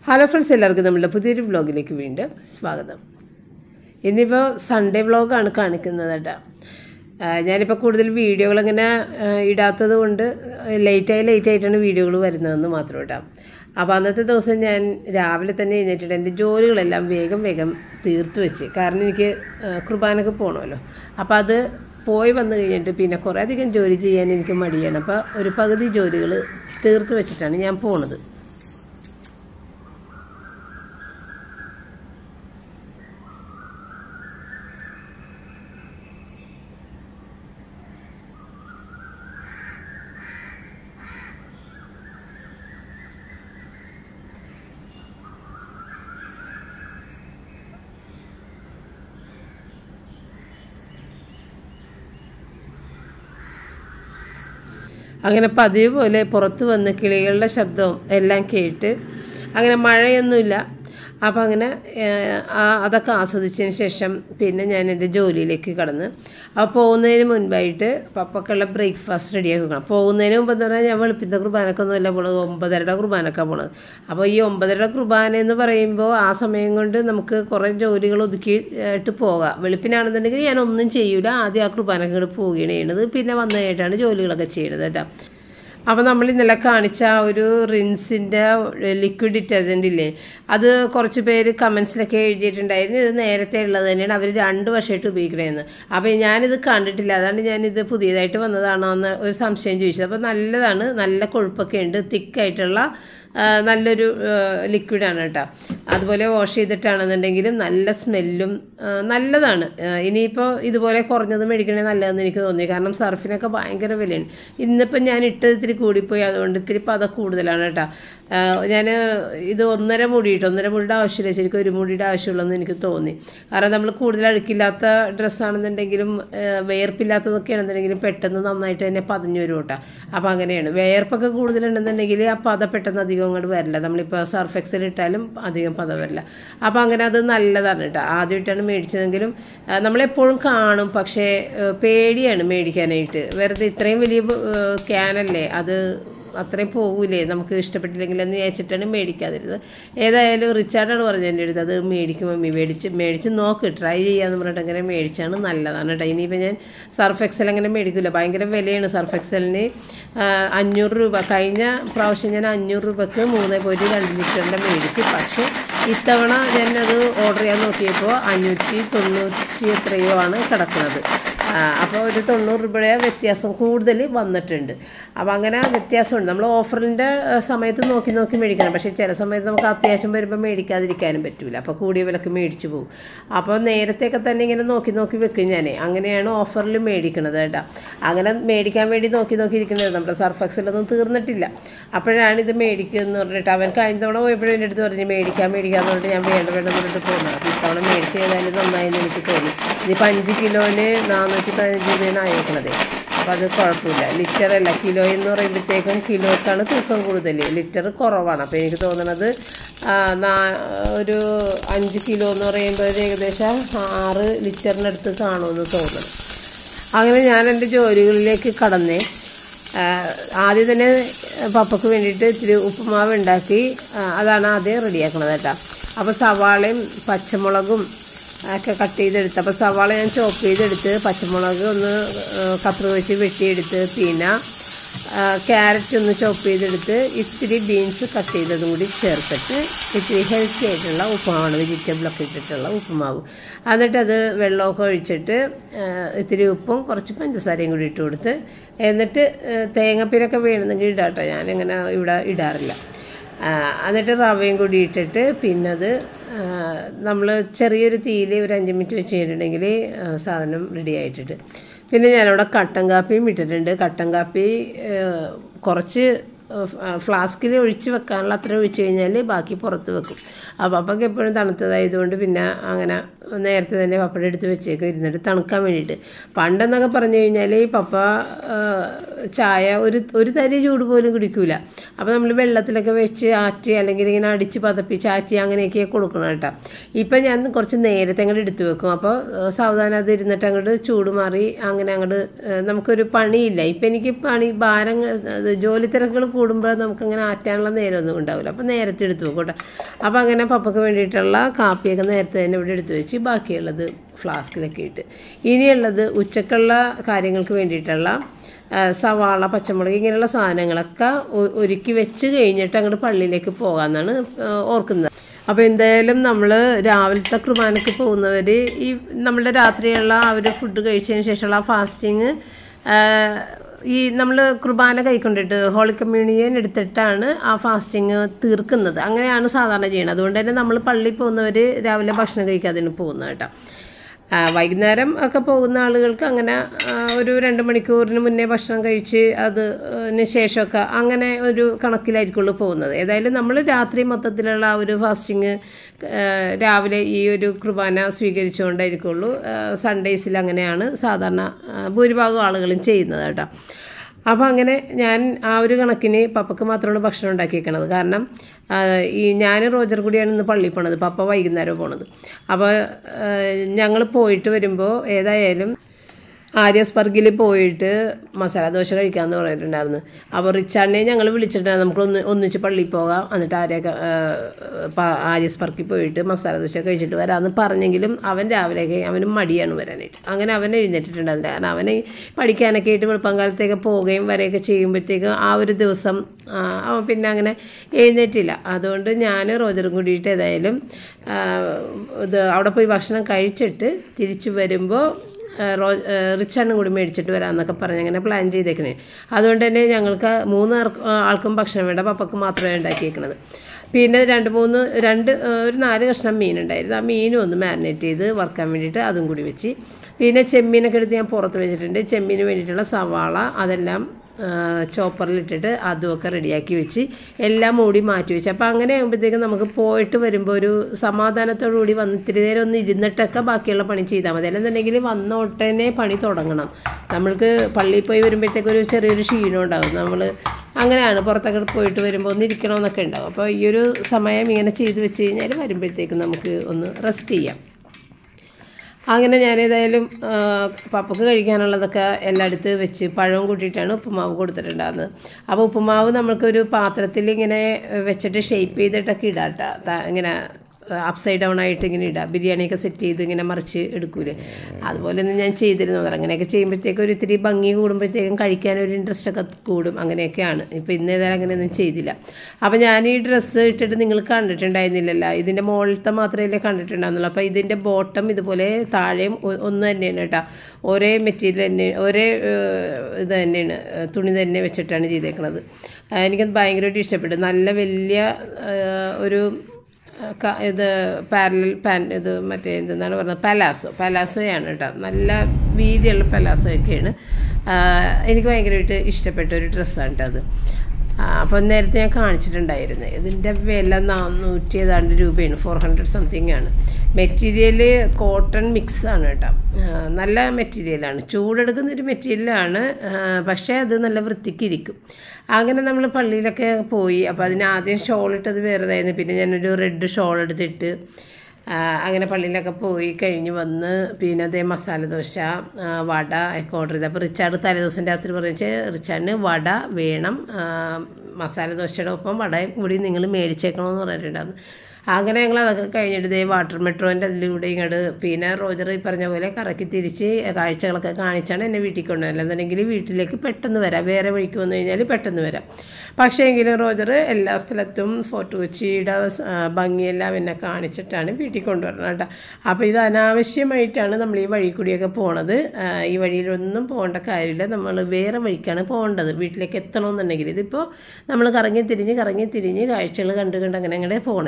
Hello friends, എല്ലാവർക്കും നമ്മളുടെ പുതിയൊരു വ്ളോഗിലേക്ക് വീണ്ടും സ്വാഗതം. ഇന്നിപ്പോൾ സൺഡേ വ്ളോഗാണ് കാണിക്കുന്നത് കേട്ടോ. ഞാനിപ്പോൾ കൂടുതൽ വീഡിയോകളിങ്ങനെ ഇടാത്തത് കൊണ്ട് ലേറ്റായിട്ടാണ് വീഡിയോകൾ വരുന്നതെന്ന് മാത്രം കേട്ടോ. അപ്പോൾ അന്നത്തെ ദിവസം ഞാൻ രാവിലെ തന്നെ എഴുന്നേറ്റിട്ട് എൻ്റെ ജോലികളെല്ലാം വേഗം തീർത്ത് വെച്ച്, കാരണം എനിക്ക് കുർബാനക്ക് പോകണമല്ലോ. അപ്പോൾ അത് പോയി വന്നു കഴിഞ്ഞിട്ട് പിന്നെ കുറേ അധികം ജോലി ചെയ്യാൻ എനിക്ക് മടിയാണ്. അപ്പോൾ ഒരു പകുതി ജോലികൾ തീർത്ത് വെച്ചിട്ടാണ് ഞാൻ പോണത്. അങ്ങനെ പതിവ് പോലെ പുറത്ത് വന്ന് കിളികളുടെ ശബ്ദവും എല്ലാം കേട്ട്, അങ്ങനെ മഴയൊന്നുമില്ല. അപ്പോൾ അങ്ങനെ അതൊക്കെ ആസ്വദിച്ചതിന് ശേഷം പിന്നെ ഞാൻ എൻ്റെ ജോലിയിലേക്ക് കടന്ന്. അപ്പോൾ പോകുന്നതിന് മുൻപായിട്ട് പപ്പക്കുള്ള ബ്രേക്ക്ഫാസ്റ്റ് റെഡിയാക്കി വെക്കണം. പോകുന്നതിന് മുമ്പ് എന്ന് പറഞ്ഞാൽ ഞാൻ വെളുപ്പിൻ്റെ കുർബാനക്കൊന്നുമല്ല പോണത്, 9:30 കുർബാനക്കാണ് പോണത്. അപ്പോൾ ഈ 9:30 കുർബാന എന്ന് പറയുമ്പോൾ ആ സമയം കൊണ്ട് നമുക്ക് കുറേ ജോലികൾ ഒതുക്കിയിട്ട് പോകാം. വെളുപ്പിനാണെന്നുണ്ടെങ്കിൽ ഞാനൊന്നും ചെയ്യൂല, ആദ്യം ആ കുർബാനക്ക് ഇങ്ങോട്ട് പോവുകയാണ് ചെയ്യണത്, പിന്നെ വന്നതായിട്ടാണ് ജോലികളൊക്കെ ചെയ്യണത് കേട്ടോ. അപ്പോൾ നമ്മൾ ഇന്നലെ കാണിച്ച ഒരു റിൻസിൻ്റെ ലിക്വിഡ് ഡിറ്റർജൻ്റ് ഇല്ലേ, അത് കുറച്ച് പേര് കമൻസിലൊക്കെ എഴുതിയിട്ടുണ്ടായിരുന്നു. ഇത് നേരത്തെ ഉള്ളത് തന്നെയാണ്, അവർ 2 വർഷമായിട്ട് ഉപയോഗിക്കണതെന്ന്. അപ്പോൾ ഞാനിത് കണ്ടിട്ടില്ല, അതാണ് ഞാനിത് പുതിയതായിട്ട് വന്നതാണോ എന്ന് ഒരു സംശയം ചോദിച്ചത്. അപ്പോൾ നല്ലതാണ്, നല്ല കൊഴുപ്പൊക്കെ ഉണ്ട്, തിക്കായിട്ടുള്ള നല്ലൊരു ലിക്വിഡാണ് കേട്ടോ. അതുപോലെ വാഷ് ചെയ്തിട്ടാണെന്നുണ്ടെങ്കിലും നല്ല സ്മെല്ലും നല്ലതാണ്. ഇനിയിപ്പോൾ ഇതുപോലെ കുറഞ്ഞത് മേടിക്കണേ നല്ലതെന്ന് എനിക്ക് തോന്നി, കാരണം സർഫിനൊക്കെ ഭയങ്കര വിലയാണ്. ഇന്നിപ്പം ഞാൻ ഇട്ടത് ഇത്തിരി കൂടിപ്പോയി, അതുകൊണ്ട് ഇത്തിരി പത കൂടുതലാണ് കേട്ടോ. ഞാൻ ഇത് 1.5 മുടിയുടെ ആവശ്യമില്ല, ശരിക്കും 1 മുടിയുടെ ആവശ്യമുള്ളതെന്ന് എനിക്ക് തോന്നി. കാരണം നമ്മൾ കൂടുതൽ അഴുക്കില്ലാത്ത ഡ്രസ്സാണെന്നുണ്ടെങ്കിലും വിയർപ്പില്ലാത്തതൊക്കെ ആണെന്നുണ്ടെങ്കിലും പെട്ടെന്ന് നന്നായിട്ട് തന്നെ പതഞ്ഞു വരും കേട്ടോ. അപ്പോൾ അങ്ങനെയാണ്. വിയർപ്പൊക്കെ കൂടുതലുണ്ടെന്നുണ്ടെങ്കിൽ ആ പത പെട്ടെന്ന് അധികം അങ്ങോട്ട് വരില്ല. നമ്മളിപ്പോൾ സർഫ് എക്സൽ ഇട്ടാലും അധികം പത വരില്ല. അപ്പോൾ അങ്ങനെ അത് നല്ലതാണ് കേട്ടോ. ആദ്യമായിട്ടാണ് മേടിച്ചതെങ്കിലും നമ്മളെപ്പോഴും കാണും, പക്ഷേ പേടിയാണ് മേടിക്കാനായിട്ട്. വെറുതെ ഇത്രയും വലിയ ക്യാനല്ലേ, അത് അത്രയും പോകൂലേ, നമുക്ക് ഇഷ്ടപ്പെട്ടില്ലെങ്കിൽ എന്ന് വിചാരിച്ചിട്ടാണ് മേടിക്കാതിരുന്നത്. ഏതായാലും റിച്ചാർഡാണ് പറഞ്ഞത് എൻ്റെ അടുത്ത്, അത് മേടിക്കും മമ്മി, മേടിച്ച് നോക്ക്, ട്രൈ ചെയ്യാമെന്ന് പറഞ്ഞിട്ട് അങ്ങനെ മേടിച്ചാണ്. നല്ലതാണ് കേട്ടോ. ഇനിയിപ്പോൾ ഞാൻ സർഫ് എക്സൽ അങ്ങനെ മേടിക്കില്ല, ഭയങ്കര വിലയാണ് സർഫ് എക്സലിന്. 500 രൂപ. കഴിഞ്ഞ പ്രാവശ്യം ഞാൻ 500 രൂപയ്ക്ക് 3.2 ലിറ്ററിൻ്റെ മേടിച്ച്. പക്ഷേ ഇത്തവണ ഞാനത് ഓർഡർ ചെയ്യാൻ നോക്കിയപ്പോൾ 590 എത്രയോ ആണ് കിടക്കുന്നത്. അപ്പോൾ ഒരു 90 രൂപയുടെ വ്യത്യാസം കൂടുതൽ വന്നിട്ടുണ്ട്. അപ്പോൾ അങ്ങനെ വ്യത്യാസമുണ്ട്. നമ്മൾ ഓഫറിൻ്റെ സമയത്ത് നോക്കി മേടിക്കണം. പക്ഷേ ചില സമയത്ത് നമുക്ക് അത്യാവശ്യം വരുമ്പോൾ മേടിക്കാതിരിക്കാനും പറ്റില്ല, അപ്പോൾ കൂടിയ വിലക്ക് മേടിച്ച് പോകും. അപ്പോൾ നേരത്തെയൊക്കെ തന്നെ ഇങ്ങനെ നോക്കി വെക്കും ഞാൻ. അങ്ങനെയാണ് ഓഫറിൽ മേടിക്കണത് കേട്ടോ. അങ്ങനെ മേടിക്കാൻ വേണ്ടി നോക്കി ഇരിക്കുന്നത്. നമ്മുടെ സർഫ് എക്സലൊന്നും തീർന്നിട്ടില്ല. അപ്പോഴാണ് ഇത് മേടിക്കുന്നതെന്ന് പറഞ്ഞിട്ട് അവൻ കഴിഞ്ഞ തവണ പോയപ്പോഴും എൻ്റെ അടുത്ത് പറഞ്ഞ് മേടിക്കാമെന്ന് പറഞ്ഞിട്ട് ഞാൻ വേണ്ടെന്ന് പറഞ്ഞിട്ട് പോകുന്നത്. അപ്പോൾ ഇത്തവണ മേടിച്ച് ചെയ്താലും നന്നായെന്ന് എനിക്ക് തോന്നി. ഇതിപ്പോൾ 5 കിലോന് 415 രൂപയാണ് അയക്കണത്. അപ്പോൾ അത് കുഴപ്പമില്ല. ലിറ്ററല്ല, കിലോ എന്ന് പറയുമ്പോഴത്തേക്കും കിലോക്കാണ് തൂക്കം കൂടുതൽ, ലിറ്റർ കുറവാണ്. അപ്പോൾ എനിക്ക് തോന്നണത് ഒരു 5 കിലോ എന്ന് പറയുമ്പോൾ ഏകദേശം 6 ലിറ്ററിനടുത്ത് കാണുമെന്ന് തോന്നുന്നു. അങ്ങനെ ഞാൻ എൻ്റെ ജോലികളിലേക്ക് കടന്നേ. ആദ്യം തന്നെ പപ്പയ്ക്ക് വേണ്ടിയിട്ട് ഇത്തിരി ഉപ്പുമാവ് ഉണ്ടാക്കി, അതാണ് ആദ്യം റെഡിയാക്കണത് കേട്ടോ. അപ്പോൾ സവാളയും പച്ചമുളകും ഒക്കെ കട്ട് ചെയ്തെടുത്ത്, അപ്പോൾ സവാള ഞാൻ ചോപ്പ് ചെയ്തെടുത്ത്, പച്ചമുളക് ഒന്ന് കത്രിക വെച്ച് വെട്ടിയെടുത്ത്, പിന്നെ ക്യാരറ്റ് ഒന്ന് ചോപ്പ് ചെയ്തെടുത്ത്, ഇത്തിരി ബീൻസ് കട്ട് ചെയ്തതും കൂടി ചേർത്തിട്ട് ഇത്തിരി ഹെൽത്തി ആയിട്ടുള്ള ഉപ്പുമാവാണ്, വെജിറ്റബിളൊക്കെ ഇട്ടിട്ടുള്ള ഉപ്പുമാവ്. എന്നിട്ടത് വെള്ളമൊക്കെ ഒഴിച്ചിട്ട് ഇത്തിരി ഉപ്പും കുറച്ച് പഞ്ചസാരയും കൂടി ഇട്ട് കൊടുത്ത്, എന്നിട്ട് തേങ്ങാപ്പീരൊക്കെ വേണമെന്നെങ്കിൽ ഇടാട്ടോ, ഞാനിങ്ങനെ ഇവിടെ ഇടാറില്ല. എന്നിട്ട് റവയും കൂടി ഇട്ടിട്ട് പിന്നെ അത് നമ്മൾ ചെറിയൊരു തീയിൽ ഒരു 5 മിനിറ്റ് വെച്ച് കഴിഞ്ഞിട്ടുണ്ടെങ്കിൽ സാധനം റെഡി ആയിട്ടിട്ട്. പിന്നെ ഞാനവിടെ കട്ടൻ കാപ്പിയും ഇട്ടിട്ടുണ്ട്. കട്ടൻ കാപ്പി കുറച്ച് ഫ്ലാസ്കിൽ ഒഴിച്ച് വെക്കാനുള്ള അത്ര ഒഴിച്ച് കഴിഞ്ഞാൽ ബാക്കി പുറത്ത് വെക്കും. അപ്പോൾ അപ്പൊക്കെ എപ്പോഴും തണുത്തതായതുകൊണ്ട് പിന്നെ അങ്ങനെ നേരത്തെ തന്നെ പപ്പയുടെ അടുത്ത് വെച്ചേക്കും ഇരുന്നിട്ട് തണുക്കാൻ വേണ്ടിയിട്ട്. പണ്ടെന്നൊക്കെ പറഞ്ഞു കഴിഞ്ഞാൽ പപ്പ ചായ ഒരു തരി ചൂട് പോലും കുടിക്കൂല. അപ്പോൾ നമ്മൾ വെള്ളത്തിലൊക്കെ വെച്ച് ആറ്റി അല്ലെങ്കിൽ ഇങ്ങനെ അടിച്ച് പതപ്പിച്ച് ആറ്റി അങ്ങനെയൊക്കെ കൊടുക്കണം കേട്ടോ. ഇപ്പം ഞാൻ കുറച്ച് നേരത്തെ അങ്ങോട്ട് എടുത്തു വെക്കും. അപ്പോൾ സാവധാനം അത് ഇരുന്നിട്ട് അങ്ങോട്ട് ചൂട് മാറി അങ്ങനെ അങ്ങോട്ട് നമുക്കൊരു പണിയില്ല. ഇപ്പം എനിക്ക് ഭാരം ജോലി തിരക്കുകൾ കൂടുമ്പോൾ നമുക്കങ്ങനെ ആറ്റാനുള്ള നേരമൊന്നും ഉണ്ടാവില്ല. അപ്പോൾ നേരത്തെ എടുത്തു വെക്കും കേട്ടോ. അപ്പോൾ അങ്ങനെ പപ്പയ്ക്ക് വേണ്ടിയിട്ടുള്ള കാപ്പിയൊക്കെ നേരത്തെ തന്നെ ഇവിടെ എടുത്തു വെച്ച് ബാക്കിയുള്ളത് ഫ്ലാസ്കിലൊക്കെ ഇട്ട്, ഇനിയുള്ളത് ഉച്ചക്കുള്ള കാര്യങ്ങൾക്ക് വേണ്ടിയിട്ടുള്ള സവാള, പച്ചമുളക് ഇങ്ങനെയുള്ള സാധനങ്ങളൊക്കെ ഒരുക്കി വെച്ച് കഴിഞ്ഞിട്ട് അങ്ങോട്ട് പള്ളിയിലേക്ക് പോകാമെന്നാണ് ഓർക്കുന്നത്. അപ്പോൾ എന്തായാലും നമ്മൾ രാവിലത്തെ കുർബാനയ്ക്ക് പോകുന്നവർ ഈ നമ്മളുടെ രാത്രിയുള്ള ആ ഒരു ഫുഡ് കഴിച്ചതിന് ശേഷമുള്ള ആ ഫാസ്റ്റിങ് ഈ നമ്മൾ കുർബാന കൈക്കൊണ്ടിട്ട് ഹോളി കമ്മ്യൂണിയൻ എടുത്തിട്ടാണ് ആ ഫാസ്റ്റിങ് തീർക്കുന്നത്. അങ്ങനെയാണ് സാധാരണ ചെയ്യുന്നത്. അതുകൊണ്ട് തന്നെ നമ്മൾ പള്ളിയിൽ പോകുന്നവർ രാവിലെ ഭക്ഷണം കഴിക്കാതെയാണ് പോകുന്നത് കേട്ടോ. വൈകുന്നേരം ഒക്കെ പോകുന്ന ആളുകൾക്ക് അങ്ങനെ ഒരു 2 മണിക്കൂറിന് മുന്നേ ഭക്ഷണം കഴിച്ച് അതിന് ശേഷമൊക്കെ അങ്ങനെ ഒരു കണക്കിലായിരിക്കുള്ളൂ പോകുന്നത്. ഏതായാലും നമ്മൾ രാത്രി മൊത്തത്തിലുള്ള ആ ഒരു ഫാസ്റ്റിങ് രാവിലെ ഈ ഒരു കുർബാന സ്വീകരിച്ചുകൊണ്ടായിരിക്കുള്ളൂ. സൺഡേയ്സിൽ അങ്ങനെയാണ് സാധാരണ ഭൂരിഭാഗം ആളുകളും ചെയ്യുന്നത് കേട്ടോ. അപ്പോൾ അങ്ങനെ ഞാൻ ആ ഒരു കണക്കിന് പപ്പയ്ക്ക് മാത്രമാണ് ഭക്ഷണം ഉണ്ടാക്കിയേക്കണത്. കാരണം ഞാൻ റോജർ കൂടിയാണ് ഇന്ന് പള്ളിയിൽ പോണത്, പപ്പ വൈകുന്നേരം പോണത്. അപ്പോൾ ഞങ്ങൾ പോയിട്ട് വരുമ്പോൾ ഏതായാലും ആര്യസ്പർഗിൽ പോയിട്ട് മസാല ദോശ കഴിക്കാമെന്ന് പറഞ്ഞിട്ടുണ്ടായിരുന്നു. അപ്പോൾ റിച്ചാർഡിനെ ഞങ്ങൾ വിളിച്ചിട്ടുണ്ടായിരുന്നു, നമുക്ക് ഒന്നിച്ച് പള്ളിയിൽ പോകാം, എന്നിട്ട് ആര്യസ്പർഗിൽ പോയിട്ട് മസാല ദോശ കഴിച്ചിട്ട് വരാമെന്ന് പറഞ്ഞെങ്കിലും അവൻ രാവിലെയൊക്കെ അവന് മടിയാണ് വരാനായിട്ട്. അങ്ങനെ അവൻ എഴുന്നേറ്റിട്ടുണ്ടായിരുന്നില്ല. കാരണം അവന് പഠിക്കാനൊക്കെ ആയിട്ട് വെളുപ്പംകാലത്തേക്ക് പോവുകയും വരെയൊക്കെ ചെയ്യുമ്പോഴത്തേക്ക് ആ ഒരു ദിവസം അവൻ പിന്നെ അങ്ങനെ എഴുന്നേറ്റില്ല. അതുകൊണ്ട് ഞാൻ റോജറും കൂടിയിട്ട് ഏതായാലും അവിടെ പോയി ഭക്ഷണം കഴിച്ചിട്ട് തിരിച്ചു വരുമ്പോൾ റിച്ചാർഡും കൂടി മേടിച്ചിട്ട് വരാമെന്നൊക്കെ പറഞ്ഞ് അങ്ങനെ പ്ലാൻ ചെയ്തേക്കണേ. അതുകൊണ്ട് തന്നെ ഞങ്ങൾക്ക് 3 ആൾക്കും ഭക്ഷണം വേണ്ട, പപ്പയ്ക്ക് മാത്രമേ ഉണ്ടാക്കിയേക്കണത്. പിന്നെ ഒരു 4 കഷ്ണം മീനുണ്ടായിരുന്നു. ആ മീനും ഒന്ന് മാരിനേറ്റ് ചെയ്ത് വറുക്കാൻ വേണ്ടിയിട്ട് അതും കൂടി വെച്ച്, പിന്നെ ചെമ്മീനൊക്കെ എടുത്ത് ഞാൻ പുറത്ത് വെച്ചിട്ടുണ്ട്. ചെമ്മീന് വേണ്ടിയിട്ടുള്ള സവാള അതെല്ലാം ചോപ്പറിലിട്ടിട്ട് അതുമൊക്കെ റെഡിയാക്കി വെച്ച് എല്ലാം മൂടി മാറ്റി വെച്ച്. അപ്പോൾ അങ്ങനെ ആകുമ്പോഴത്തേക്കും നമുക്ക് പോയിട്ട് വരുമ്പോൾ ഒരു സമാധാനത്തോടു കൂടി വന്ന് ഇത്തിരി നേരം ഒന്ന് ഇരുന്നിട്ടൊക്കെ ബാക്കിയുള്ള പണി ചെയ്താൽ മതി. അല്ലെന്നുണ്ടെങ്കിൽ വന്ന ഉടനെ പണി തുടങ്ങണം. നമ്മൾക്ക് പള്ളിയിൽ പോയി വരുമ്പോഴത്തേക്കും ഒരു ചെറിയൊരു ക്ഷീണം ഉണ്ടാകും. നമ്മൾ അങ്ങനെയാണ് പുറത്തൊക്കെ പോയിട്ട് വരുമ്പോൾ ഒന്ന് ഇരിക്കണമെന്നൊക്കെ ഉണ്ടാകും. അപ്പോൾ ഈ ഒരു സമയം ഇങ്ങനെ ചെയ്ത് വെച്ച് കഴിഞ്ഞാൽ വരുമ്പോഴത്തേക്കും നമുക്ക് ഒന്ന് റെസ്റ്റ് ചെയ്യാം. അങ്ങനെ ഞാനേതായാലും പപ്പയ്ക്ക് കഴിക്കാനുള്ളതൊക്കെ എല്ലായിടത്ത് വെച്ച് പഴവും കൂട്ടിയിട്ടാണ് ഉപ്പുമാവ് കൊടുത്തിട്ടുണ്ടാകുന്നത്. അപ്പോൾ ഉപ്പുമാവ് നമ്മൾക്കൊരു പാത്രത്തിൽ ഇങ്ങനെ വെച്ചിട്ട് ഷേപ്പ് ചെയ്തിട്ടൊക്കെ ഇടാം കേട്ടോ. ഇങ്ങനെ അപ്സൈഡ് ഡൗൺ ആയിട്ട് ഇങ്ങനെ ഇടാം. ബിരിയാണിയൊക്കെ സെറ്റ് ചെയ്ത് ഇങ്ങനെ മറിച്ച് എടുക്കൂലേ, അതുപോലെയൊന്നും ഞാൻ ചെയ്തിരുന്നത്. അങ്ങനെയൊക്കെ ചെയ്യുമ്പോഴത്തേക്കും ഒരു ഇത്തിരി ഭംഗി കൂടുമ്പോഴത്തേക്കും കഴിക്കാനൊരു ഇൻട്രസ്റ്റ് ഒക്കെ കൂടും. അങ്ങനെയൊക്കെയാണ്. ഇപ്പോൾ ഇന്ന് ഏതായാലും അങ്ങനെയൊന്നും ചെയ്തില്ല. അപ്പോൾ ഞാൻ ഈ ഡ്രസ്സ് ഇട്ടിട്ട് നിങ്ങൾ കണ്ടിട്ടുണ്ടായിരുന്നില്ലല്ലോ, ഇതിൻ്റെ മുകളിലത്തെ മാത്രമേ കണ്ടിട്ടുണ്ടായിരുന്നുള്ളൂ. അപ്പോൾ ഇതിൻ്റെ ബോട്ടം ഇതുപോലെ താഴെയും ഒന്ന് തന്നെയാണ് കേട്ടോ. ഒരേ മെറ്റീരിയൽ തന്നെ, ഒരേ ഇത് തന്നെയാണ്, തുണി തന്നെ വെച്ചിട്ടാണ് ചെയ്തേക്കുന്നത്. എനിക്കത് ഭയങ്കരമായിട്ട് ഇഷ്ടപ്പെട്ടു. നല്ല വലിയ ഒരു ഇത് പാരലൽ ഇത് മറ്റേ എന്താണ് പറയുന്നത്, പലാസോയാണ് കേട്ടോ. നല്ല വീതിയുള്ള പലാസോയൊക്കെയാണ്. എനിക്ക് ഭയങ്കരമായിട്ട് ഇഷ്ടപ്പെട്ട ഒരു ഡ്രസ്സാണ് കേട്ടോ അത്. അപ്പോൾ നേരത്തെ ഞാൻ കാണിച്ചിട്ടുണ്ടായിരുന്നു. ഇതിൻ്റെ വില 400 ഏതാണ്ട് രൂപയാണ്, 400 സംതിങ് ആണ്. മെറ്റീരിയൽ കോട്ടൺ മിക്സാണ് കേട്ടോ. നല്ല മെറ്റീരിയലാണ്, ചൂടെടുക്കുന്നൊരു മെറ്റീരിയലാണ്. പക്ഷേ അത് നല്ല വൃത്തിക്കിരിക്കും. അങ്ങനെ നമ്മൾ പള്ളിയിലൊക്കെ പോയി. അപ്പോൾ അതിന് ആദ്യം ഷോൾ ഇട്ടത് വേറെതായിരുന്നു. പിന്നെ ഞാനൊരു റെഡ് ഷോൾ എടുത്തിട്ട് അങ്ങനെ പള്ളിയിലൊക്കെ പോയി കഴിഞ്ഞ് വന്ന് പിന്നെ അതേ മസാല ദോശ, വട ഒക്കെ ഓർഡർ ചെയ്ത്. അപ്പോൾ റിച്ചാർഡ് തലേദിവസം രാത്രി പറഞ്ഞ് റിച്ചാർഡിന് വട വേണം, മസാല ദോശയുടെ ഒപ്പം വടയും കൂടി നിങ്ങൾ മേടിച്ചേക്കണമെന്ന് പറഞ്ഞിട്ടുണ്ടായിരുന്നു. അങ്ങനെ ഞങ്ങൾ അതൊക്കെ കഴിഞ്ഞിട്ട് വാട്ടർ മെട്രോൻ്റെ അതിലൂടെ ഇങ്ങോട്ട് പിന്നെ റോജർ ഈ പറഞ്ഞ പോലെ കറക്കി തിരിച്ച് കാഴ്ചകളൊക്കെ കാണിച്ചാണ് എന്നെ വീട്ടിൽ കൊണ്ടുവരുന്നത്. അല്ലെന്നുണ്ടെങ്കിൽ വീട്ടിലേക്ക് പെട്ടെന്ന് വരാം, വേറെ വഴിക്ക് വന്നു കഴിഞ്ഞാൽ പെട്ടെന്ന് വരാം. പക്ഷേ എങ്കിലും റോജർ എല്ലാ സ്ഥലത്തും ഫോർട്ട് കൊച്ചിയുടെ ഭംഗിയെല്ലാം എന്നെ കാണിച്ചിട്ടാണ് വീട്ടിൽ കൊണ്ടുവരുന്നത് കേട്ടോ. അപ്പോൾ ഇത് അനാവശ്യമായിട്ടാണ് നമ്മൾ ഈ വഴി കൂടിയൊക്കെ പോണത്. ഈ വഴിയിലൊന്നും പോകേണ്ട കാര്യമില്ല, നമ്മൾ വേറെ വഴിക്കാണ് പോകേണ്ടത് വീട്ടിലേക്ക് എത്തണമെന്നുണ്ടെങ്കിൽ. ഇതിപ്പോൾ നമ്മൾ കറങ്ങി തിരിഞ്ഞ് കാഴ്ചകൾ കണ്ട് അങ്ങനെ അങ്ങനെ പോകണേ.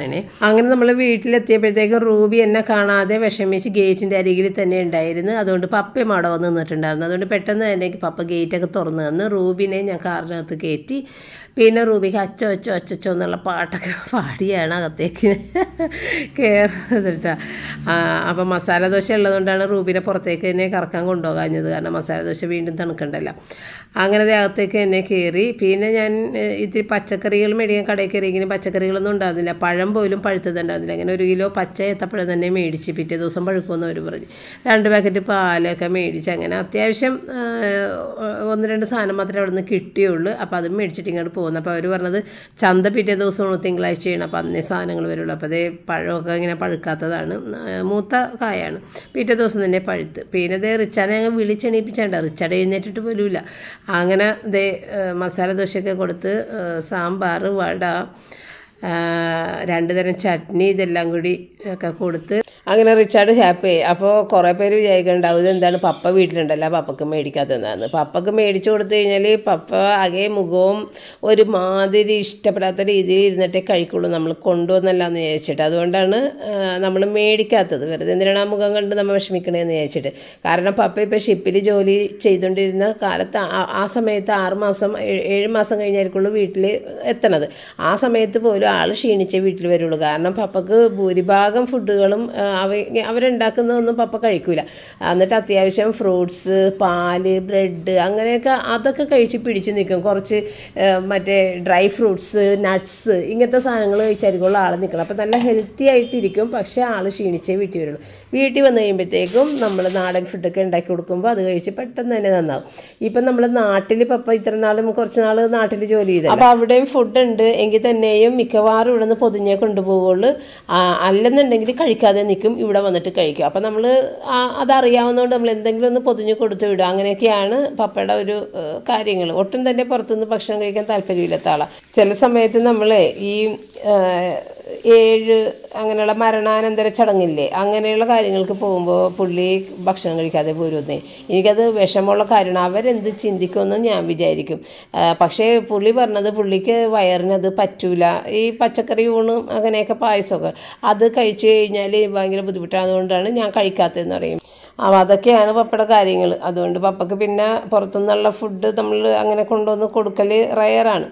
അങ്ങനെ നമ്മൾ വീട്ടിലെത്തിയപ്പോഴത്തേക്കും റൂബി എന്നെ കാണാതെ വിഷമിച്ച് ഗേറ്റിൻ്റെ അരികിൽ തന്നെ ഉണ്ടായിരുന്നു. അതുകൊണ്ട് പപ്പയും അവിടെ വന്ന് നിന്നിട്ടുണ്ടായിരുന്നു. അതുകൊണ്ട് പെട്ടെന്ന് തന്നെ പപ്പ ഗേറ്റൊക്കെ തുറന്നു തന്ന് റൂബിനെ ഞാൻ കാറിനകത്ത് കയറ്റി. പിന്നെ റൂബിക്ക് അച്ചോ അച്ചോ അച്ചോ എന്നുള്ള പാട്ടൊക്കെ പാടിയാണ് അകത്തേക്ക് കയറുന്നത് കേട്ടോ. അപ്പം മസാല ദോശ ഉള്ളതുകൊണ്ടാണ് റൂബിനെ പുറത്തേക്ക് തന്നെ കറക്കാൻ കൊണ്ടുപോകാഞ്ഞത്. കാരണം മസാല ദോശ വീണ്ടും തണുക്കണ്ടല്ലോ. അങ്ങനെ അകത്തേക്ക് തന്നെ കയറി. പിന്നെ ഞാൻ ഇത്തിരി പച്ചക്കറികൾ മേടിക്കാൻ കടയിൽ കയറിയെങ്കിലും പച്ചക്കറികളൊന്നും ഉണ്ടാകുന്നില്ല. പഴം പോലും പഴുത്തതുണ്ടാകുന്നില്ല. അങ്ങനെ 1 കിലോ പച്ച ഏത്തപ്പഴം തന്നെ മേടിച്ച് പിറ്റേ ദിവസം പഴുക്കുമെന്ന് അവർ പറഞ്ഞു. 2 പാക്കറ്റ് പാലൊക്കെ മേടിച്ച് അങ്ങനെ അത്യാവശ്യം 1-2 സാധനം മാത്രമേ അവിടെ നിന്ന് കിട്ടിയുള്ളൂ. അപ്പോൾ അതും മേടിച്ചിട്ട് ഇങ്ങോട്ട് പോകുന്നു. അപ്പോൾ അവർ പറഞ്ഞത് ചന്ത പിറ്റേ ദിവസമാണ് തിങ്കളാഴ്ചയാണ്. അപ്പോൾ അന്നേ സാധനങ്ങൾ വരുള്ളൂ. അപ്പോൾ അതേ പഴമൊക്കെ ഇങ്ങനെ പഴുക്കാത്തതാണ്, മൂത്ത കായാണ്. പിറ്റേ ദിവസം തന്നെ പഴുത്ത്. പിന്നെ അതേ റിച്ചാനെ അങ്ങ് വിളിച്ചെണീപ്പിച്ചാണ്ട് റിച്ചാടെ എഴുന്നേറ്റിട്ട് പോലുമില്ല. അങ്ങനെ അതേ മസാല ദോശയൊക്കെ കൊടുത്ത് സാമ്പാർ, വട, 2 തരം ചട്നി ഇതെല്ലാം കൂടി ഒക്കെ കൊടുത്ത് അങ്ങനെ റിച്ചാർഡ് ഹാപ്പിയായി. അപ്പോൾ കുറേ പേര് വിചാരിക്കുന്നുണ്ടാവും ഇതെന്താണ് പപ്പ വീട്ടിലുണ്ടല്ലോ പപ്പക്ക് മേടിക്കാത്തതെന്നാണ്. പപ്പക്ക് മേടിച്ചു കൊടുത്തു കഴിഞ്ഞാൽ പപ്പ ആകെ മുഖവും ഒരുമാതിരി ഇഷ്ടപ്പെടാത്ത രീതിയിൽ ഇരുന്നിട്ടേ കഴിക്കുള്ളൂ, നമ്മൾ കൊണ്ടുവന്നല്ല എന്ന് വിചാരിച്ചിട്ട്. അതുകൊണ്ടാണ് നമ്മൾ മേടിക്കാത്തത്. വെറുതെ എന്തിനാണ് ആ മുഖം കണ്ട് നമ്മൾ വിഷമിക്കണേന്ന് വിചാരിച്ചിട്ട്. കാരണം പപ്പ ഇപ്പോൾ ഷിപ്പിൽ ജോലി ചെയ്തുകൊണ്ടിരുന്ന കാലത്ത് ആ സമയത്ത് 6 മാസം 7 മാസം കഴിഞ്ഞായിരിക്കുള്ളൂ വീട്ടിൽ എത്തണത്. ആ സമയത്ത് പോലും ആൾ ക്ഷീണിച്ചേ വീട്ടിൽ വരുള്ളൂ. കാരണം പപ്പക്ക് ഭൂരിഭാഗം ഫുഡുകളും അവരുണ്ടാക്കുന്നതൊന്നും പപ്പ കഴിക്കില്ല. എന്നിട്ട് അത്യാവശ്യം ഫ്രൂട്ട്സ്, പാല്, ബ്രെഡ് അങ്ങനെയൊക്കെ അതൊക്കെ കഴിച്ച് പിടിച്ച് നിൽക്കും. കുറച്ച് മറ്റേ ഡ്രൈ ഫ്രൂട്ട്സ്, നട്ട്സ് ഇങ്ങനത്തെ സാധനങ്ങൾ കഴിച്ചായിരിക്കുള്ള ആൾ നിൽക്കണം. അപ്പോൾ നല്ല ഹെൽത്തി ആയിട്ടിരിക്കും. പക്ഷേ ആൾ ക്ഷീണിച്ചേ വീട്ടിൽ വരുള്ളൂ. വീട്ടിൽ വന്നു കഴിയുമ്പോഴത്തേക്കും നമ്മൾ നാടൻ ഫുഡൊക്കെ ഉണ്ടാക്കി കൊടുക്കുമ്പോൾ അത് കഴിച്ച് പെട്ടെന്ന് തന്നെ നന്നാവും. ഇപ്പം നമ്മൾ നാട്ടിൽ പപ്പ ഇത്ര നാളും കുറച്ച് നാൾ നാട്ടിൽ ജോലി ചെയ്തത്. അപ്പോൾ അവിടെയും ഫുഡുണ്ട് എങ്കിൽ തന്നെയും മിക്കവാറും ഇവിടെ നിന്ന് പൊതിഞ്ഞേ കൊണ്ടുപോകുള്ളൂ. അല്ലെന്നുണ്ടെങ്കിൽ കഴിക്കാതെ നിൽക്കും, ഇവിടെ വന്നിട്ട് കഴിക്കും. അപ്പം നമ്മൾ അതറിയാവുന്നതുകൊണ്ട് നമ്മൾ എന്തെങ്കിലും ഒന്ന് പൊതിഞ്ഞ് കൊടുത്തു വിടുക. അങ്ങനെയൊക്കെയാണ് പപ്പയുടെ ഒരു കാര്യങ്ങൾ. ഒട്ടും തന്നെ പുറത്തുനിന്ന് ഭക്ഷണം കഴിക്കാൻ താല്പര്യമില്ലാത്ത ആളാണ്. ചില സമയത്ത് നമ്മൾ ഈ 7 അങ്ങനെയുള്ള മരണാനന്തര ചടങ്ങില്ലേ, അങ്ങനെയുള്ള കാര്യങ്ങൾക്ക് പോകുമ്പോൾ പുള്ളി ഭക്ഷണം കഴിക്കാതെ പോരുന്നേ. എനിക്കത് വിഷമമുള്ള കാര്യമാണ്. അവരെന്ത് ചിന്തിക്കുമെന്ന് ഞാൻ വിചാരിക്കും. പക്ഷേ പുള്ളി പറഞ്ഞത് പുള്ളിക്ക് വയറിനത് പറ്റൂല. ഈ പച്ചക്കറി ഊണും അങ്ങനെയൊക്കെ പായസമൊക്കെ അത് കഴിച്ചു കഴിഞ്ഞാൽ ഭയങ്കര ബുദ്ധിമുട്ടാണ്. അതുകൊണ്ടാണ് ഞാൻ കഴിക്കാത്തതെന്ന് പറയും. അപ്പോൾ അതൊക്കെയാണ് പപ്പയുടെ കാര്യങ്ങൾ. അതുകൊണ്ട് പപ്പയ്ക്ക് പിന്നെ പുറത്തുനിന്നുള്ള ഫുഡ് നമ്മൾ അങ്ങനെ കൊണ്ടുവന്ന് കൊടുക്കൽ റയറാണ്.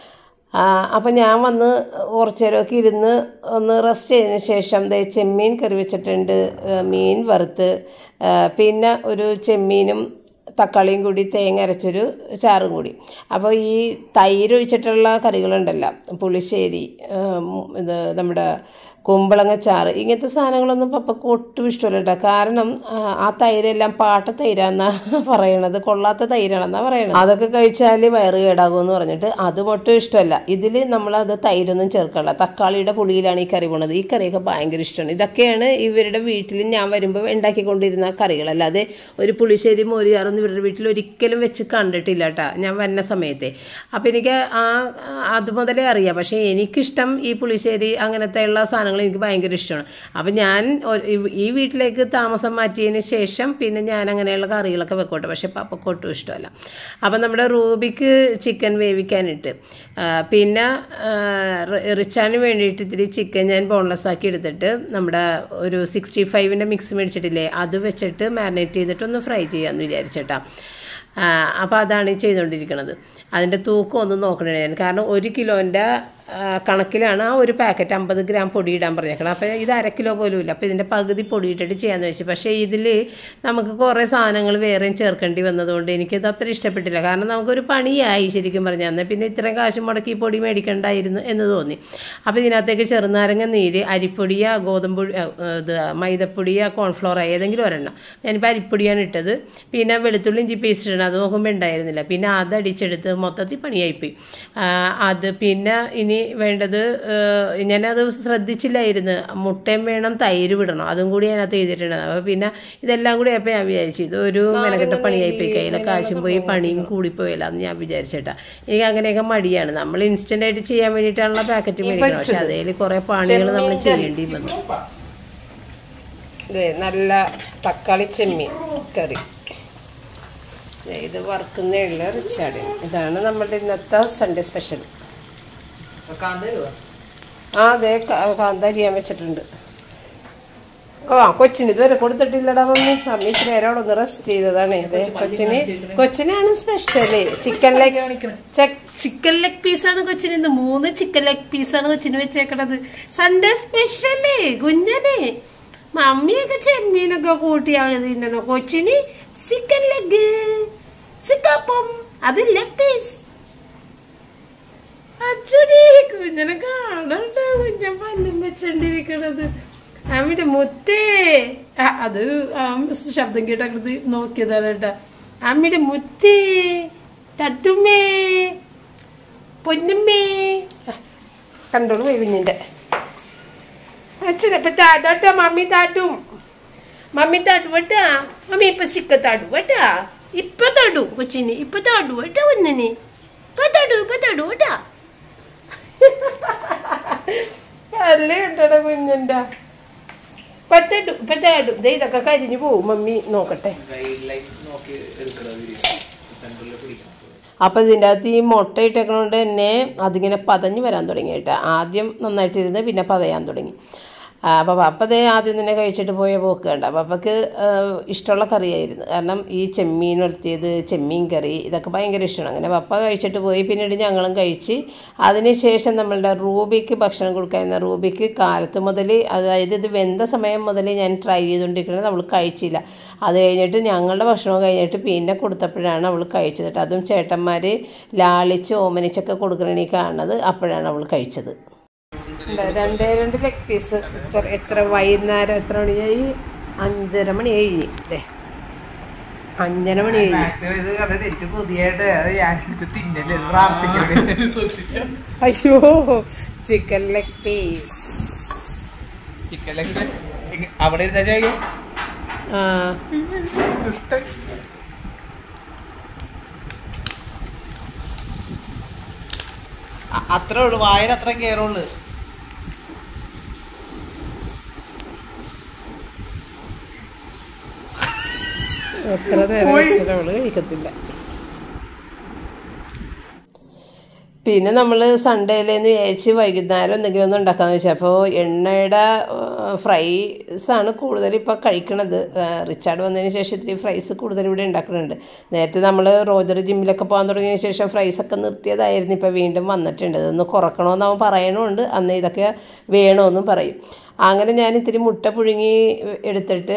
അപ്പം ഞാൻ വന്ന് കുറച്ച് നേരമൊക്കെ ഇരുന്ന് ഒന്ന് റെസ്റ്റ് ചെയ്തതിന് ശേഷം ചെമ്മീൻ കറി വെച്ചിട്ടുണ്ട്, മീൻ വറുത്ത്, പിന്നെ ഒരു ചെമ്മീനും തക്കാളിയും കൂടി തേങ്ങ അരച്ചൊരു ചാറും കൂടി. അപ്പോൾ ഈ തൈര് ഒഴിച്ചിട്ടുള്ള കറികളുണ്ടല്ലോ, പുളിശ്ശേരി, ഇത് നമ്മുടെ കുമ്പളങ്ങ ചാറ്, ഇങ്ങനത്തെ സാധനങ്ങളൊന്നും പപ്പക്ക് ഒട്ടും ഇഷ്ടമല്ല കേട്ടോ. കാരണം ആ തൈരെല്ലാം പാട്ട തൈരാണെന്നാണ് പറയണത്, കൊള്ളാത്ത തൈരാണെന്നാണ് പറയണത്. അതൊക്കെ കഴിച്ചാൽ വയറ് കേടാകുമെന്ന് പറഞ്ഞിട്ട് അതും ഒട്ടും ഇഷ്ടമല്ല. ഇതിൽ നമ്മളത് തൈരൊന്നും ചേർക്കല്ല, തക്കാളിയുടെ പുളിയിലാണ് ഈ കറി പോണത്. ഈ കറിയൊക്കെ ഭയങ്കര ഇഷ്ടമാണ്. ഇതൊക്കെയാണ് ഇവരുടെ വീട്ടിൽ ഞാൻ വരുമ്പോൾ ഉണ്ടാക്കിക്കൊണ്ടിരുന്ന കറികൾ. അല്ലാതെ ഒരു പുളിശ്ശേരി മോരുചാറൊന്നും ഇവരുടെ വീട്ടിൽ ഒരിക്കലും വെച്ച് കണ്ടിട്ടില്ല കേട്ടോ ഞാൻ വരുന്ന സമയത്തെ. അപ്പോൾ എനിക്ക് അത് മുതലേ അറിയാം. പക്ഷേ എനിക്കിഷ്ടം ഈ പുളിശ്ശേരി അങ്ങനത്തെ ഉള്ള സാധനങ്ങൾ എനിക്ക് ഭയങ്കര ഇഷ്ടമാണ്. അപ്പം ഞാൻ ഈ വീട്ടിലേക്ക് താമസം മാറ്റിയതിന് ശേഷം പിന്നെ ഞാൻ അങ്ങനെയുള്ള കറികളൊക്കെ വെക്കോട്ടെ. പക്ഷേ പപ്പക്ക് ഒട്ടും ഇഷ്ടമല്ല. അപ്പം നമ്മുടെ റൂബിക്ക് ചിക്കൻ വേവിക്കാനിട്ട്, പിന്നെ റിച്ചാന് വേണ്ടിയിട്ട് ഇത്തിരി ചിക്കൻ ഞാൻ ബോൺലെസ് ആക്കി എടുത്തിട്ട് നമ്മുടെ ഒരു 65-ൻ്റെ മിക്സ് മേടിച്ചിട്ടില്ലേ, അത് വെച്ചിട്ട് മാരിനേറ്റ് ചെയ്തിട്ട് ഒന്ന് ഫ്രൈ ചെയ്യാമെന്ന് വിചാരിച്ചിട്ടാ. അപ്പോൾ അതാണ് ഈ ചെയ്തുകൊണ്ടിരിക്കുന്നത്. അതിൻ്റെ തൂക്കം ഒന്നും നോക്കണേ ഞാൻ. കാരണം 1 കിലോൻ്റെ കണക്കിലാണ് ആ ഒരു പാക്കറ്റ് 50 ഗ്രാം പൊടി ഇടാൻ പറഞ്ഞേക്കണം. അപ്പോൾ ഇത് 1/2 കിലോ പോലും ഇല്ല. അപ്പോൾ ഇതിൻ്റെ പകുതി പൊടി ഇട്ടിട്ട് ചെയ്യാമെന്ന് വെച്ചു. പക്ഷേ ഇതിൽ നമുക്ക് കുറേ സാധനങ്ങൾ വേറെയും ചേർക്കേണ്ടി വന്നതുകൊണ്ട് എനിക്കത് അത്ര ഇഷ്ടപ്പെട്ടില്ല. കാരണം നമുക്കൊരു പണിയായി ശരിക്കും പറഞ്ഞാൽ. എന്നാൽ പിന്നെ ഇത്രയും കാശ് മുടക്കി പൊടി മേടിക്കണ്ടായിരുന്നു എന്ന് തോന്നി. അപ്പോൾ ഇതിനകത്തേക്ക് ചെറുനാരങ്ങ നീര്, അരിപ്പൊടിയോ ഗോതമ്പ് മൈദപ്പൊടിയോ കോൺഫ്ലോറോ ഏതെങ്കിലും ഒരെണ്ണം, ഞാനിപ്പോൾ അരിപ്പൊടിയാണ് ഇട്ടത്. പിന്നെ വെളുത്തുള്ളി ഇഞ്ചി പേസ്റ്റ് ഇടണം, അത് നോക്കുമ്പോൾ ഉണ്ടായിരുന്നില്ല. പിന്നെ അതടിച്ചെടുത്ത് മൊത്തത്തിൽ പണിയായിപ്പോയി അത്. പിന്നെ ഇനി വേണ്ടത് ഞാനത് ശ്രദ്ധിച്ചില്ലായിരുന്നു, മുട്ടയും വേണം, തൈര് വിടണം, അതും കൂടി അതിനകത്ത് എഴുതിയിട്ടുണ്ട്. അപ്പോൾ പിന്നെ ഇതെല്ലാം കൂടി ആയപ്പോൾ ഞാൻ വിചാരിച്ചു ഇതൊരു മെനക്കെട്ട പണിയായിപ്പോയി, കയ്യിലെ കാശും പോയി പണിയും കൂടിപ്പോയില്ല എന്ന് ഞാൻ വിചാരിച്ചേട്ടാ. എനിക്ക് അങ്ങനെയൊക്കെ മടിയാണ്. നമ്മൾ ഇൻസ്റ്റൻ്റായിട്ട് ചെയ്യാൻ വേണ്ടിയിട്ടാണുള്ള പാക്കറ്റ് മേടിക്കണം. പക്ഷെ അതിൽ കുറേ പണികൾ നമ്മൾ ചെയ്യേണ്ടി വന്നു. നല്ല തക്കാളി ചെമ്മീൻ കറി, ഇത് വറുക്കുന്നേ ഉള്ള റിച്ചാർഡ്. ഇതാണ് നമ്മുടെ ഇന്നത്തെ സൺഡേ സ്പെഷ്യൽ. ആ അതെ കാന്താരിയാൻ വെച്ചിട്ടുണ്ട്. കൊച്ചിന് ഇതുവരെ കൊടുത്തിട്ടില്ലടാ മമ്മി. മമ്മി ഇത്ര നേരം അവിടെ ഒന്ന് റെസ്റ്റ് ചെയ്തതാണ്. ഇത് കൊച്ചിനാണ് സ്പെഷ്യല് ചിക്കൻ ലെഗ് പീസാണ് കൊച്ചിന്. ഇന്ന് 3 ചിക്കൻ ലെഗ് പീസാണ് കൊച്ചിന് വെച്ചേക്കണത്. Sunday special കുഞ്ഞന്. മമ്മിയൊക്കെ ചെമ്മീനൊക്കെ കൂട്ടിയാൽ തിന്നണോ. കൊച്ചിന് ചിക്കൻ ലെഗ് ചിക്കപ്പം അത് ലെഗ് പീസ്. അച്ചടി കുഞ്ഞനെ കാണണ്ട. കുഞ്ഞൻ പല്ലും വെച്ചോണ്ടിരിക്കണത്. അമ്മിന്റെ മുത്തേ അത് ശബ്ദം കേട്ടത് നോക്കിയതാണ് കേട്ടാ. അമ്മിയുടെ മുത്തേ തത്തുമ്മേ പൊന്നുമ്മേ കണ്ടോളൂ പോയി കുഞ്ഞിന്റെ. അച്ഛനെ ഇപ്പൊ താടോട്ടാ. മമ്മി താട്ടും. മമ്മി താടുവട്ടാ. മമ്മി ഇപ്പൊ ചിക്ക താടുവട്ടാ. ഇപ്പൊ താടും കൊച്ചിന്. ഇപ്പൊ താടുവട്ടാ കുഞ്ഞിന്. ഇപ്പൊ താടുവട്ടാ. അല്ലേ കണ്ടോടാ കുഞ്ഞിന്റെ. പറ്റാടും. ഇതൊക്കെ കരിഞ്ഞു പോവും. മമ്മി നോക്കട്ടെ. അപ്പൊ ഇതിൻ്റെ അകത്ത് ഈ മുട്ട ഇട്ടേക്കണോണ്ട് തന്നെ അതിങ്ങനെ പതഞ്ഞ് വരാൻ തുടങ്ങി കേട്ടോ. ആദ്യം നന്നായിട്ടിരുന്ന് പിന്നെ പതയാൻ തുടങ്ങി. അപ്പോൾ പപ്പ ആദ്യം തന്നെ കഴിച്ചിട്ട് പോയ പോക്ക് കണ്ട. പപ്പക്ക് ഇഷ്ടമുള്ള കറിയായിരുന്നു. കാരണം ഈ ചെമ്മീൻ ഉലർത്തിയത്, ചെമ്മീൻ കറി ഇതൊക്കെ ഭയങ്കര ഇഷ്ടമാണ്. അങ്ങനെ പപ്പ കഴിച്ചിട്ട് പോയി. പിന്നീട് ഞങ്ങളും കഴിച്ച്. അതിനുശേഷം നമ്മളുടെ റൂബിക്ക് ഭക്ഷണം കൊടുക്കാവുന്ന റൂബിക്ക് കാലത്ത് മുതൽ, അതായത് ഇത് വെന്ത സമയം മുതൽ ഞാൻ ട്രൈ ചെയ്തുകൊണ്ടിരിക്കുന്നത്. അവൾ കഴിച്ചില്ല. അത് കഴിഞ്ഞിട്ട് ഞങ്ങളുടെ ഭക്ഷണം കഴിഞ്ഞിട്ട് പിന്നെ കൊടുത്തപ്പോഴാണ് അവൾ കഴിച്ചത്. അതും ചേട്ടന്മാർ ലാളിച്ച് ഓമനിച്ചൊക്കെ കൊടുക്കണേ കാണുന്നത്. അപ്പോഴാണ് അവൾ കഴിച്ചത്. 2 ലെഗ് പീസ്. എത്ര വൈകുന്നേരം എത്ര മണിയായി? 5:30 മണി കഴിഞ്ഞ്. 5:30 മണി കഴിഞ്ഞ്. അയ്യോ ചിക്കൻ ലെഗ് പീസ്. അത്രേ ഉള്ളു. വായന അത്ര കേറുള്ളു. എത്ര നേരം അവള് കഴിക്കത്തില്ല. പിന്നെ നമ്മൾ സൺഡേയിലേന്ന് വിചാരിച്ച് വൈകുന്നേരം എന്തെങ്കിലും ഒന്ന് ഉണ്ടാക്കാമെന്ന് വെച്ചാൽ. അപ്പോൾ എണ്ണയുടെ ഫ്രൈസാണ് കൂടുതൽ ഇപ്പോൾ കഴിക്കണത്. റിച്ചാർഡ് വന്നതിന് ശേഷം ഇത്തിരി ഫ്രൈസ് കൂടുതൽ ഇവിടെ ഉണ്ടാക്കുന്നുണ്ട്. നേരത്തെ നമ്മൾ റോജർ ജിമ്മിലൊക്കെ പോകാൻ തുടങ്ങിയതിന് ശേഷം ഫ്രൈസൊക്കെ നിർത്തിയതായിരുന്നു. ഇപ്പോൾ വീണ്ടും വന്നിട്ടുണ്ട്. ഇതൊന്ന് കുറക്കണമെന്ന് അവൻ പറയണമുണ്ട്. അന്ന് ഇതൊക്കെ വേണമെന്നും പറയും. അങ്ങനെ ഞാൻ ഇത്തിരി മുട്ട പുഴുങ്ങി എടുത്തിട്ട്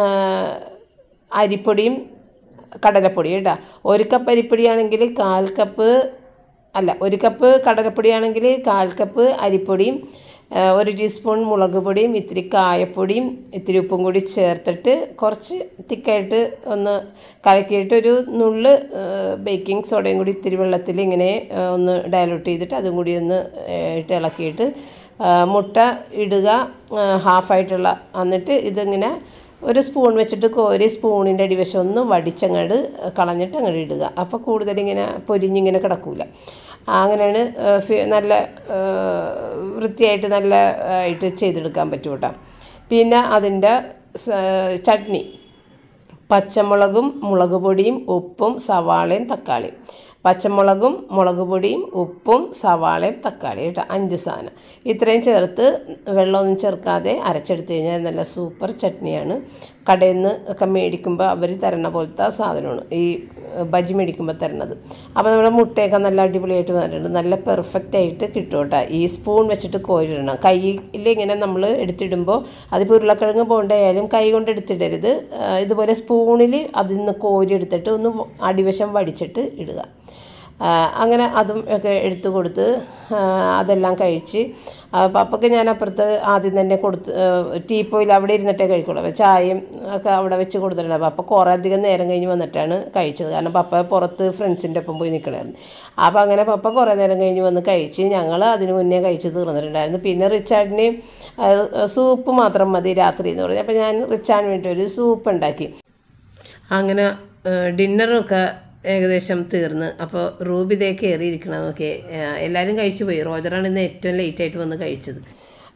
അരിപ്പൊടിയും കടലപ്പൊടിയും ഇട്ടാ. 1 കപ്പ് അരിപ്പൊടിയാണെങ്കിൽ 1/4 കപ്പ് അല്ല 1 കപ്പ് കടലപ്പൊടിയാണെങ്കിൽ 1/4 കപ്പ് അരിപ്പൊടിയും 1 ടീസ്പൂൺ മുളക് പൊടിയും ഇത്തിരി കായപ്പൊടിയും ഇത്തിരി ഉപ്പും കൂടി ചേർത്തിട്ട് കുറച്ച് തിക്കായിട്ട് ഒന്ന് കലക്കിയിട്ട് ഒരു നുള്ള് ബേക്കിംഗ് സോഡയും കൂടി ഇത്തിരി വെള്ളത്തിൽ ഇങ്ങനെ ഒന്ന് ഡയലൂട്ട് ചെയ്തിട്ട് അതും കൂടി ഒന്ന് ഇട്ട് ഇളക്കിയിട്ട് മുട്ട ഇടുക ഹാഫായിട്ടുള്ള. എന്നിട്ട് ഇതിങ്ങനെ ഒരു സ്പൂൺ വെച്ചിട്ട് കോരി സ്പൂണിൻ്റെ അടിവശം ഒന്ന് വടിച്ചങ്ങോട്ട് കളഞ്ഞിട്ട് അങ്ങോട്ട് ഇടുക. അപ്പോൾ കൂടുതലിങ്ങനെ പൊരിഞ്ഞിങ്ങനെ കിടക്കില്ല. അങ്ങനെയാണ് നല്ല വൃത്തിയായിട്ട് നല്ല ആയിട്ട് ചെയ്തെടുക്കാൻ പറ്റും കേട്ടോ. പിന്നെ അതിൻ്റെ ചട്നി പച്ചമുളകും മുളക് പൊടിയും ഉപ്പും സവാളയും തക്കാളിയും. പച്ചമുളകും മുളക് പൊടിയും ഉപ്പും സവാളയും തക്കാളി കേട്ടോ. 5 സാധനം ഇത്രയും ചേർത്ത് വെള്ളമൊന്നും ചേർക്കാതെ അരച്ചെടുത്ത് കഴിഞ്ഞാൽ നല്ല സൂപ്പർ ചട്നിയാണ്. കടയിൽ നിന്ന് ഒക്കെ മേടിക്കുമ്പോൾ അവർ തരണ പോലത്തെ സാധനമാണ് ഈ ബജി മേടിക്കുമ്പോൾ തരണത്. അപ്പോൾ നമ്മുടെ മുട്ടയൊക്കെ നല്ല അടിപൊളിയായിട്ട് വന്നിട്ടുണ്ട്. നല്ല പെർഫെക്റ്റായിട്ട് കിട്ടും കേട്ടോ. ഈ സ്പൂൺ വെച്ചിട്ട് കോരിടണം. കയ്യിൽ ഇങ്ങനെ നമ്മൾ എടുത്തിടുമ്പോൾ അതിപ്പോൾ ഉരുളക്കിഴങ്ങ് പോണ്ടായാലും കൈ കൊണ്ട് എടുത്തിടരുത്. ഇതുപോലെ സ്പൂണിൽ അതിൽ നിന്ന് കോരി എടുത്തിട്ട് ഒന്ന് അടിവശം വടിച്ചിട്ട് ഇടുക. അങ്ങനെ അതും ഒക്കെ എടുത്തു കൊടുത്ത് അതെല്ലാം കഴിച്ച്. പപ്പയ്ക്ക് ഞാൻ അപ്പുറത്ത് ആദ്യം തന്നെ കൊടുത്ത് ടീപ്പോയിൽ അവിടെ ഇരുന്നിട്ടേ കഴിക്കുള്ളൂ. അപ്പോൾ ചായയും ഒക്കെ അവിടെ വെച്ച് കൊടുത്തിട്ടുണ്ട്. പപ്പ കുറേ അധികം നേരം കഴിഞ്ഞ് വന്നിട്ടാണ് കഴിച്ചത്. കാരണം പപ്പ പുറത്ത് ഫ്രണ്ട്സിൻ്റെ ഒപ്പം പോയി നിൽക്കണമായിരുന്നു. അപ്പോൾ അങ്ങനെ പപ്പ കുറേ നേരം കഴിഞ്ഞ് വന്ന് കഴിച്ച്. ഞങ്ങൾ അതിന് മുന്നേ കഴിച്ച് തീർന്നിട്ടുണ്ടായിരുന്നു. പിന്നെ റിച്ചാർഡിന് സൂപ്പ് മാത്രം മതി രാത്രി എന്ന് പറഞ്ഞു. അപ്പോൾ ഞാൻ റിച്ചാർഡിന് വേണ്ടി ഒരു സൂപ്പ് ഉണ്ടാക്കി. അങ്ങനെ ഡിന്നറൊക്കെ ഏകദേശം തീർന്ന്. അപ്പോൾ റൂബി ഇതേ കയറിയിരിക്കണം. നോക്കിയേ എല്ലാവരും കഴിച്ചു പോയി. റോജറാണ് ഇന്ന് ഏറ്റവും ലേറ്റായിട്ട് വന്ന് കഴിച്ചത്.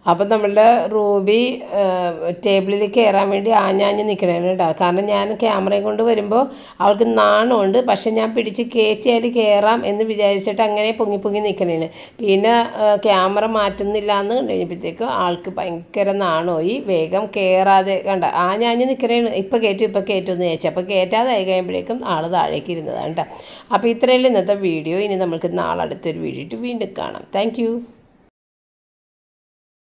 അപ്പം നമ്മളുടെ റൂബി ടേബിളിൽ കയറാൻ വേണ്ടി ആഞ്ഞാഞ്ഞ് നിൽക്കണേന് കേട്ടോ. കാരണം ഞാൻ ക്യാമറയും കൊണ്ട് വരുമ്പോൾ അവൾക്ക് നാണമുണ്ട്. പക്ഷെ ഞാൻ പിടിച്ച് കയറ്റിയാൽ കയറാം എന്ന് വിചാരിച്ചിട്ട് അങ്ങനെ പൊങ്ങി പൊങ്ങി നിൽക്കണേന്. പിന്നെ ക്യാമറ മാറ്റുന്നില്ല എന്ന് കഴിഞ്ഞപ്പോഴത്തേക്കും ആൾക്ക് ഭയങ്കര നാണമായി. വേഗം കയറാതെ കണ്ട ആഞ്ഞാഞ്ഞ് നിൽക്കണേന്. ഇപ്പം കയറ്റും എന്ന് ചോദിച്ചു. അപ്പോൾ കയറ്റാതായി കഴിയുമ്പോഴേക്കും ആൾ താഴേക്ക് ഇരുന്നതാണ് കേട്ടോ. അപ്പോൾ ഇത്രയല്ലേ ഇന്നത്തെ വീഡിയോ. ഇനി നമുക്ക് നാളെ അടുത്തൊരു വീഡിയോ വീണ്ടും കാണാം. താങ്ക്